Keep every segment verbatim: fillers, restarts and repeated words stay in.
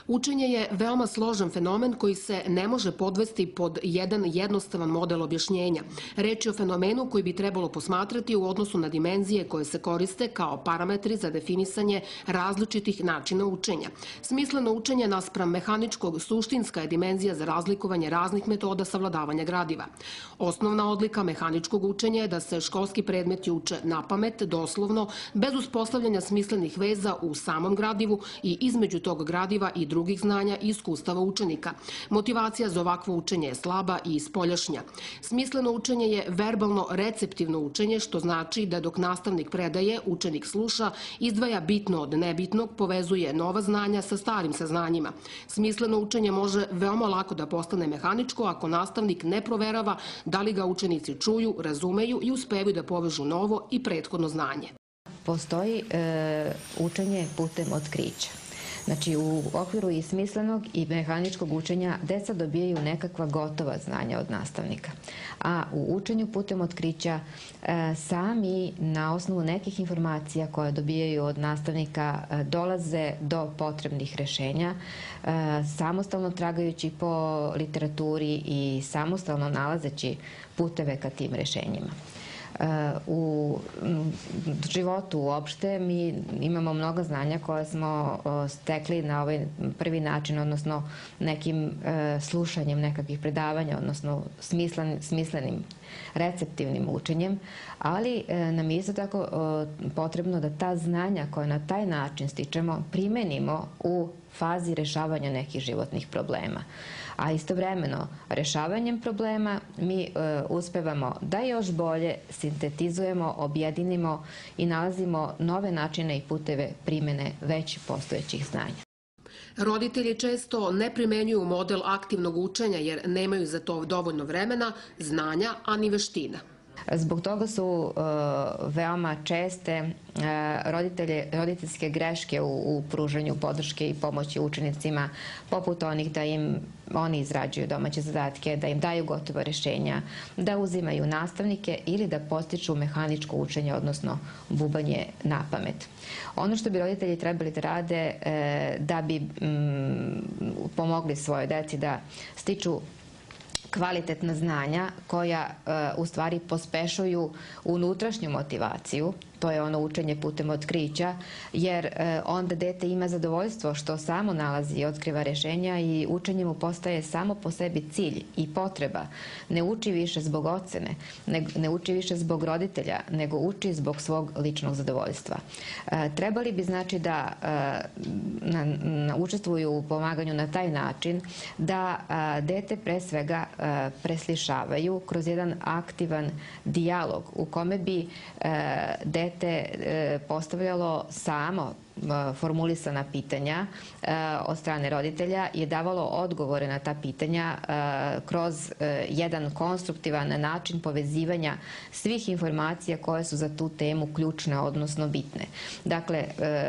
Učenje je veoma složen fenomen koji se ne može podvesti pod jedan jednostavan model objašnjenja. Reč je o fenomenu koji bi trebalo posmatrati u odnosu na dimenzije koje se koriste kao parametri za definisanje različitih načina učenja. Smisleno učenje naspram mehaničkog suštinska je dimenzija za razlikovanje raznih metoda savladavanja gradiva. Osnovna odlika mehaničkog učenja je da se školski predmeti uče napamet, doslovno, bez uspostavljanja smislenih veza u samom gradivu i između tog gradiva i drugih znanja i iskustava učenika. Motivacija za ovakvo učenje je slaba i spoljašnja. Smisleno učenje je verbalno receptivno učenje, što znači da dok nastavnik predaje, učenik sluša, izdvaja bitno od nebitnog, povezuje nova znanja sa starim saznanjima. Smisleno učenje može veoma lako da postane mehaničko ako nastavnik ne proverava da li ga učenici čuju, razumeju i uspevaju da povežu novo i prethodno znanje. Postoji e, učenje putem otkrića. Znači, u okviru i smislenog i mehaničkog učenja deca dobijaju nekakva gotova znanja od nastavnika. A u učenju putem otkrića e, sami na osnovu nekih informacija koje dobijaju od nastavnika e, dolaze do potrebnih rešenja, e, samostalno tragajući po literaturi i samostalno nalazeći puteve ka tim rešenjima. U životu uopšte mi imamo mnogo znanja koje smo stekli na ovaj prvi način, odnosno nekim slušanjem nekakvih predavanja, odnosno smislenim, receptivnim učenjem, ali nam je isto tako potrebno da ta znanja koje na taj način stičemo primenimo u fazi rešavanja nekih životnih problema. A istovremeno, rešavanjem problema mi e, uspevamo da još bolje sintetizujemo, objedinimo i nalazimo nove načine i puteve primene već postojećih znanja. Roditelji često ne primenjuju model aktivnog učenja jer nemaju za to dovoljno vremena, znanja, a ni veština. Zbog toga su uh, veoma česte uh, roditelje, roditeljske greške u, u pružanju podrške i pomoći učenicima, poput onih da im oni izrađuju domaće zadatke, da im daju gotova rešenja, da uzimaju nastavnike ili da postiču mehaničko učenje, odnosno bubanje na pamet. Ono što bi roditelji trebali da rade uh, da bi um, pomogli svojoj deci da stiču kvalitetna znanja koja u stvari pospešuju unutrašnju motivaciju, to je ono učenje putem otkrića, jer onda dete ima zadovoljstvo što samo nalazi i otkriva rešenja i učenje mu postaje samo po sebi cilj i potreba. Ne uči više zbog ocene, ne, ne uči više zbog roditelja, nego uči zbog svog ličnog zadovoljstva. Trebali bi znači da na, na, učestvuju u pomaganju na taj način da dete pre svega preslišavaju kroz jedan aktivan dijalog u kome bi dete postavljalo samo formulisana pitanja od strane roditelja i davalo odgovore na ta pitanja kroz jedan konstruktivan način povezivanja svih informacija koje su za tu temu ključne, odnosno bitne. Dakle,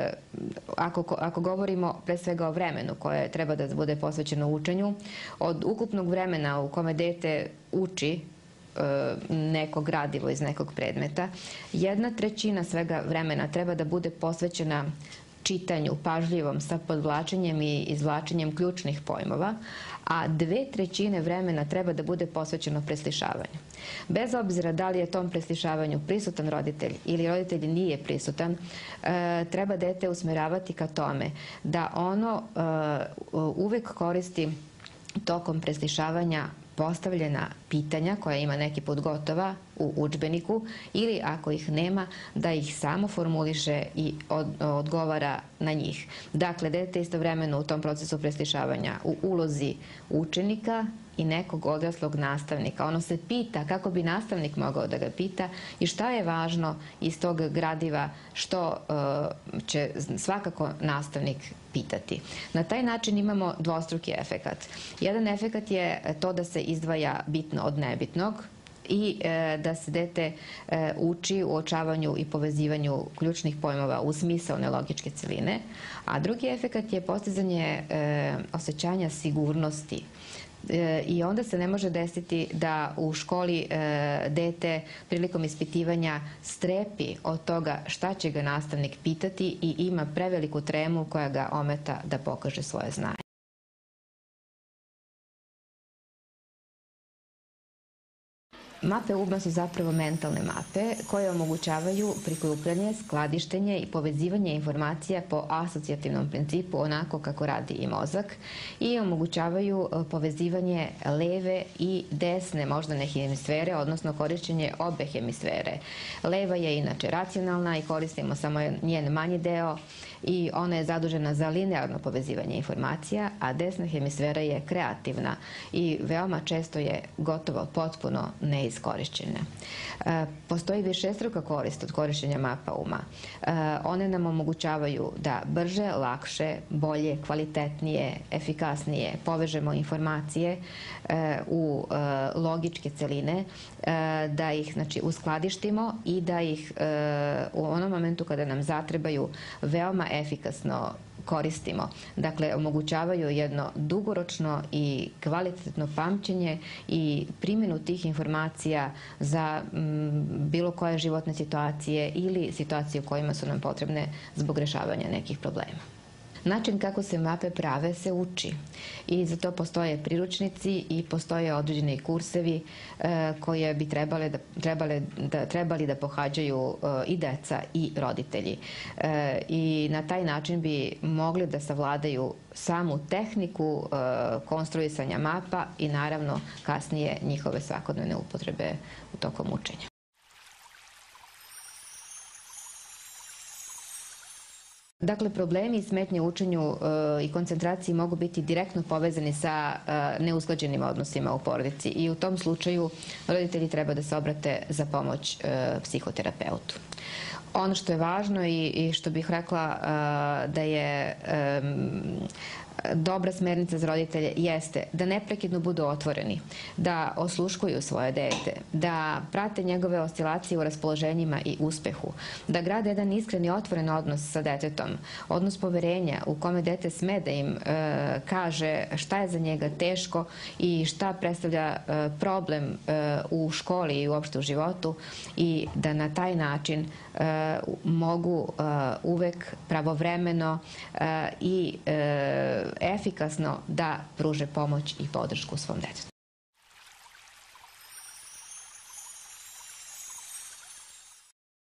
ako, ako govorimo pre svega o vremenu koje treba da bude posvećeno učenju, od ukupnog vremena u kome dete uči neko gradivo iz nekog predmeta, jedna trećina svega vremena treba da bude posvećena čitanju pažljivom sa podvlačenjem i izvlačenjem ključnih pojmova, a dve trećine vremena treba da bude posvećeno preslišavanju. Bez obzira da li je tom preslišavanju prisutan roditelj ili roditelj nije prisutan, treba dete usmeravati ka tome da ono uvek koristi tokom preslišavanja postavljena pitanja koja ima neki put gotova u udžbeniku ili ako ih nema da ih samo formuliše i od, odgovara na njih. Dakle, dete istovremeno u tom procesu preslišavanja u ulozi učenika i nekog odraslog nastavnika. Ono se pita kako bi nastavnik mogao da ga pita i šta je važno iz tog gradiva što uh, će svakako nastavnik pitati. Na taj način imamo dvostruki efekat. Jedan efekat je to da se izdvaja bitno od nebitnog i e, da se dete e, uči u uočavanju i povezivanju ključnih pojmova u smisaone logičke celine, a drugi efekat je postizanje e, osjećanja sigurnosti. E, I onda se ne može desiti da u školi e, dete prilikom ispitivanja strepi od toga šta će ga nastavnik pitati i ima preveliku tremu koja ga ometa da pokaže svoje znanje. Mape uma su zapravo mentalne mape koje omogućavaju prikupljanje, skladištenje i povezivanje informacija po asocijativnom principu onako kako radi i mozak i omogućavaju povezivanje leve i desne moždane hemisfere, odnosno korišćenje obe hemisfere. Leva je inače racionalna i koristimo samo njen manji deo i ona je zadužena za linearno povezivanje informacija, a desna hemisfera je kreativna i veoma često je gotovo potpuno neiskorišćena. Postoji višestruka korist od korišćenja mapa uma. One nam omogućavaju da brže, lakše, bolje, kvalitetnije, efikasnije povežemo informacije u logičke celine, da ih znači, uskladištimo i da ih u onom momentu kada nam zatrebaju veoma efikasno koristimo. Dakle, omogućavaju jedno dugoročno i kvalitetno pamćenje i primjenu tih informacija za bilo koje životne situacije ili situacije u kojima su nam potrebne zbog rešavanja nekih problema. Način kako se mape prave se uči i za to postoje priručnici i postoje određeni kursevi koje bi trebali da, trebali da, trebali da pohađaju i deca i roditelji. I na taj način bi mogli da savladaju samu tehniku konstruisanja mapa i naravno kasnije njihove svakodnevne upotrebe u tokom učenja. Dakle, problemi i smetnje u učenju i koncentraciji mogu biti direktno povezani sa neusklađenim odnosima u porodici i u tom slučaju roditelji treba da se obrate za pomoć psihoterapeutu. Ono što je važno i što bih rekla da je dobra smernica za roditelje jeste da neprekidno budu otvoreni, da osluškuju svoje dete, da prate njegove oscilacije u raspoloženjima i uspehu, da grade jedan iskren i otvoren odnos sa detetom, odnos poverenja u kome dete sme da im e, kaže šta je za njega teško i šta predstavlja e, problem e, u školi i uopšte u životu i da na taj način e, mogu e, uvek pravovremeno e, i e, efikasno da pruže pomoć i podršku svom detetu.